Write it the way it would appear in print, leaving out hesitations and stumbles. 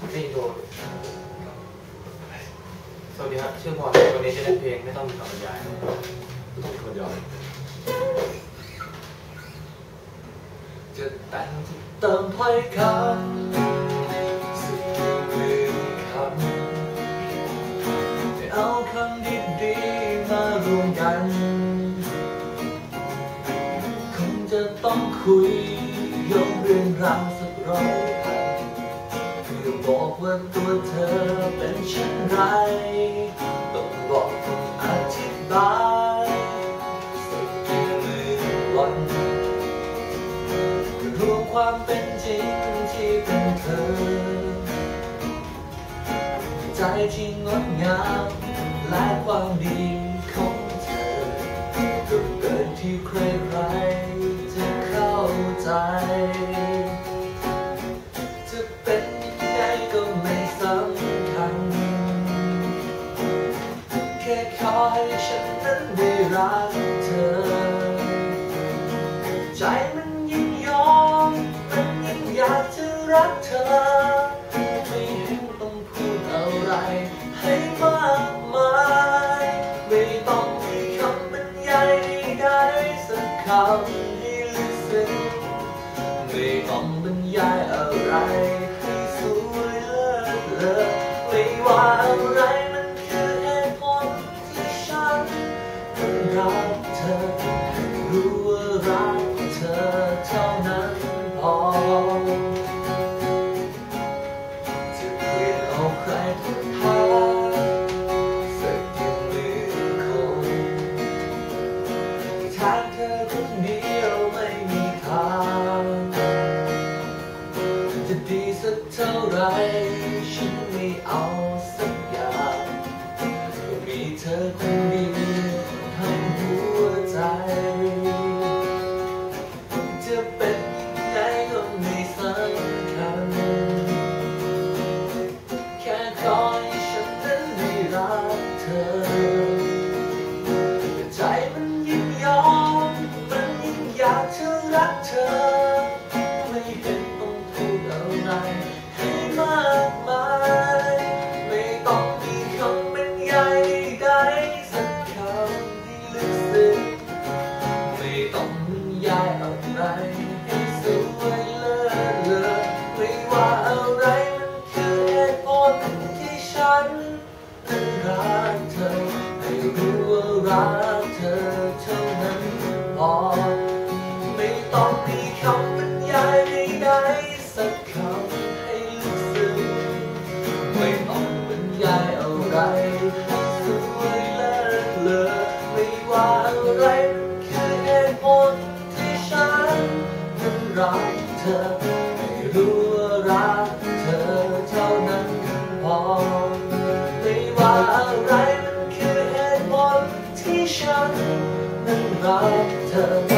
นี่โดนสวัสดีครับชื่อพอวันนี้จะเล่นเพลงไม่ต้องมีคำบรรยายไม่ต้องมีคำบรรยายจะแต่งเติมถ้อยคำสิ่งลืมคำเอาคำดีๆมารวมกันคงจะต้องคุยยกเรื่องราวสักร้อยเพื่อบอกว่าตัวเธอเป็นเช่นไรต้องบอกต้องอธิบายสักกี่หมื่นวันรวมความเป็นจริงที่เป็นเธอใจที่งดงามและความดีของเธอก็เกินที่ใครๆจะเข้าใจจะเป็นยังไงก็ไม่สำคัญแค่ขอให้ฉันนั้นได้รักเธอใจมันยิ่งยอมมันยิ่งอยากจะรักเธอไม่เห็นต้องพูดอะไรให้มากมายไม่ต้องมีคำบรรยายใดๆสักคำให้ลึกซึ้งไม่ต้องบรรยายอะไรให้สวยเลิศเลอไม่ว่าอะไรมันคือเหตุผลที่ฉันต้องรักเธอรู้ว่ารักเธอเท่านั้นพอจะเปลี่ยนเอาใครทุกทางสักกี่หมื่นคนทางเธอคนเดียวไม่มีทางจะดีสักเท่าไรฉันไม่เอาสักอย่างก็มีเธอคนเดียวทั้งหัวใจจะเป็นยังไงก็ไม่สำคัญแค่ขอให้ฉันนั้นได้รักเธอใจมันยิ่งยอมมันยิ่งอยากจะรักเธอไม่เห็นต้องพูดอะไรให้มากมายไม่ต้องมีคำบรรยายใดๆสักคำที่ลึกซึ้งไม่ต้องบรรยายอะไรให้สวยเลิศเลอไม่ว่าอะไรมันคือเหตุผลที่ฉันนั้นรักเธอให้รู้ว่ารักเธอเท่านั้นพอไม่ต้องมีคำบรรยายใดๆสักคำให้ลึกซึ้งไม่ต้องบรรยายอะไรให้สวยเลิศเลอไม่ว่าอะไรมันคือเหตุผลที่ฉันนั้นรักเธอให้รู้ว่ารักเธอเท่านั้นพอไม่ว่าอะไรมันคือเหตุผลที่ฉันนั้นรักเธอ